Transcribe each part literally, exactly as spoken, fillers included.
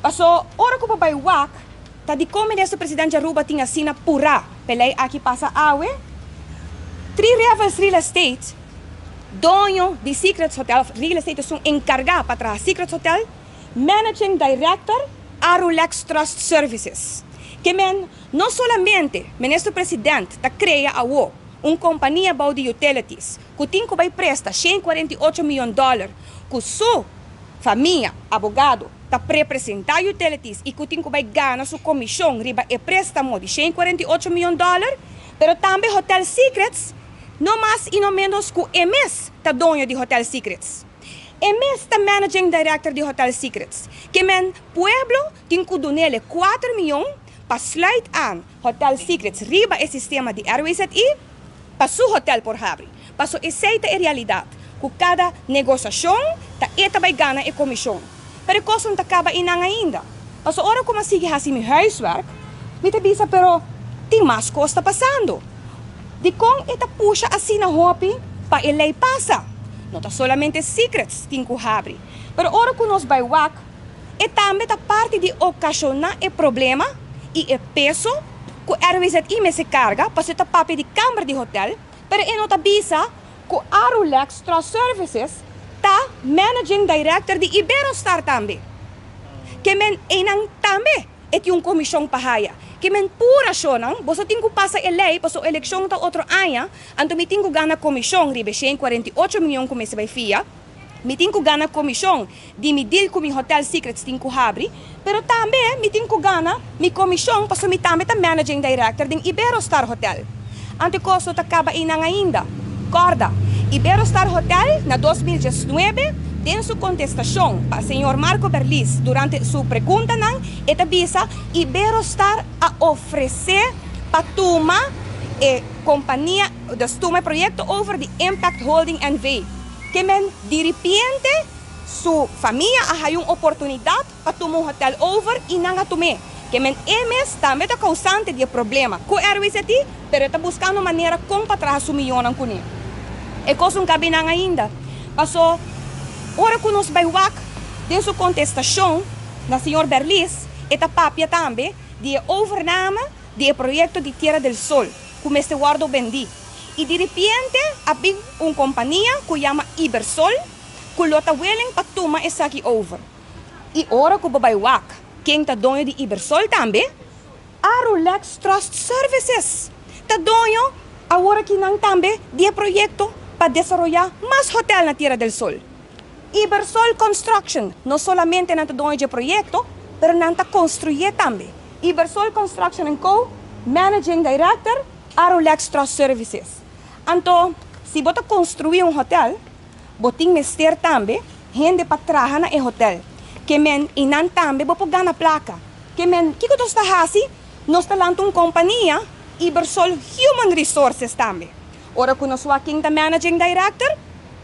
Paso, ora ko pa bay wak, tadi ko ministro presidente Aruba tinha sina pura, pelay aqui passa awe, Three Rivers Real Estate, dono de Secrets Hotel, Real Estate é um encargado para trás Secrets Hotel, Managing Director, Arulex Trust Services. Que men, não somente o ministro presidente está cria a U, uma companhia de utilities, que tem que vai prestar cento e quarenta e oito milhões de dólares, que sua família, abogado, está representar utilities e que tem que vai ganhar sua comissão riba e préstamo de cento e quarenta e oito milhões de dólares, mas também Hotel Secrets, não mais e não menos que o M S está dono de Hotel Secrets. M S está Managing Director de Hotel Secrets, que men, pueblo tem que donar quatro milhões para slide aan Hotel Secrets riba o sistema de R W Z I para su hotel por abrir. Para su aceita a realidade que cada negociação ta eta vai ganhar a comissão. Pero coisa não acaba inang ainda. Para su hora como sigue assim meu huiswerk, me te bisa pero tem mais costa passando. De com eta puxa assim na hopi para ele passa. Não tá solamente secrets tem que abrir. Pero hora que nós vai wak, e também tá parte de ocasionar o problema e o peso que o R W Z I me se carga para ser papel de câmara de hotel, pero e não tá bisa que o Arulex Trust Services tá Managing Director de Iberostar também. Que men enang também é que um comissão para que men pura sonang, você tem que passar a lei para a eleição da outro ano, então me tem que ganhar comissão, ribe cento e quarenta e oito milhões como se vai fia, me tem que ganhar comissão de medir como o Hotel Secrets tem que abrir, pero também me tem que ganhar minha comissão para me também tá Managing Director de Iberostar Hotel. Ante costo tá acaba inang ainda. Corda, Iberostar Hotel na dois mil e dezenove tem sua contestação para o senhor Marco Berlis durante sua pergunta não, eta bisa Iberostar a oferecer para tuma e companhia das tuma projeto over the Impact Holding N V. Que men de repente sua família a uma oportunidade para tomar um hotel over e não a tomar. Que men M S também é causante de problema com R W Z I, pero está buscando maneira como para trás o milhão com ele. E coisa não cabe não ainda. Passou ora que nós vai wak de sua contestação na senhor Berlis, eta papia também de overname do projeto de Tierra del Sol, como este guardo vendi. E de repente, havia uma companhia que chama Ibersol, que lota willing para tomar essa aqui over. E ora que vai wak, quem está dono de Ibersol também, Arulex Trust Services. Está dono agora que não também de projeto para desenvolver mais hotel na Tierra del Sol. Ibersol Construction, não somente não está dono de projeto, mas não está construindo também. Ibersol Construction and Co, Managing Director, Arulex Trust Services. Então, se você construir um hotel, você tem que ter também gente para trabalhar no hotel. Que men e não também você ganha placa. Que men, que você está fazendo? Nós estamos uma companhia, Ibersol Human Resources também. Ora que nós somos aqui Managing Director,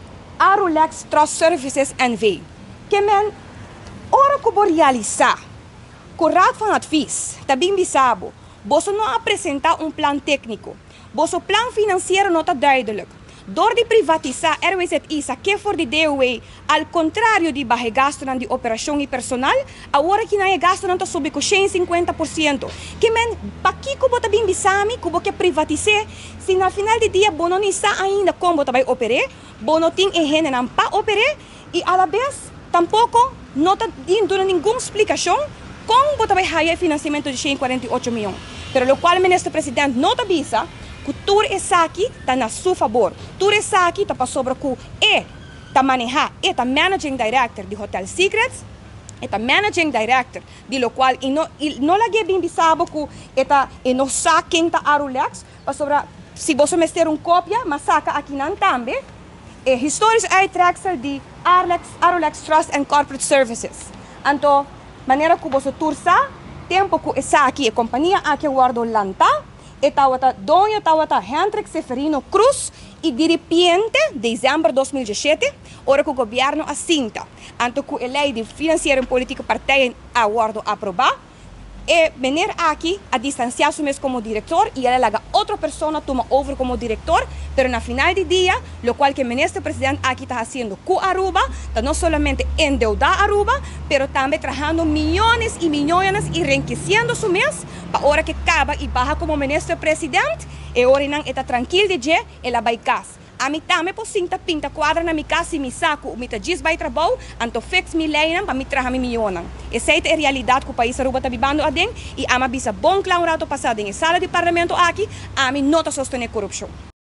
Arulex Trust Services N V. Que men, ora que você realizar, com o raad van advies, também bisabo, você não apresentar um plano técnico. Vosso plano financeiro não está duidelijk. Door de privatizar R W Z I, que for de D O A, ao contrário de barre gasto de operação e personal, agora que não é gasto não está sob cento e cinquenta por cento. Que men, para que você também bisami, que você privatizar, se na final de dia você não está ainda como você vai operar, você não tem gente para operar, e à la vez, tampouco não está dando nenhuma explicação como você vai ganhar financiamento de cento e quarenta e oito milhões. Pero o qual o ministro presidente não avisa que tudo isso aqui está na seu favor. Tudo isso aqui está para sobre que é está manejar, é está Managing Director de Hotel Secrets, é está Managing Director, de lo qual e não e não lhe bem bisabo que está e não sabe quem está Arulex, para sobre se você me ter uma cópia, mas saca aqui não também, é historische uittreksel de Arulex, Arulex Trust and Corporate Services. Então, maneira que você tursa, tempo que essa aqui é companhia aqui guardo lanta, e tawata dono tawata Hendrik Severino Cruz, e de repente, dezembro de dois mil e dezessete, hora que o governo assinta, anto que a lei de financeiro e política partido a guardo aprovar, E venir aqui a distanciar-se mesmo como diretor e ela laga outra pessoa toma over como diretor, pero na final do dia, lo qual que o ministro-presidente aqui está fazendo com Aruba, está não somente endeudar Aruba, pero também trazendo milhões e milhões e enriquecendo-se mesmo, para hora que acaba e barra como ministro-presidente, e hora não está tranquilo de dia, ela vai casa. A mim também por cinta pinta quadra na minha casa e me saco, me tá diz vai trabalho, anto fix me leiam para me trazer me milhões. Essa é a realidade que o país Aruba está vivendo a den e a mim bisa bom claro passado em sala de parlamento aqui, a mim não está sustentando corrupção.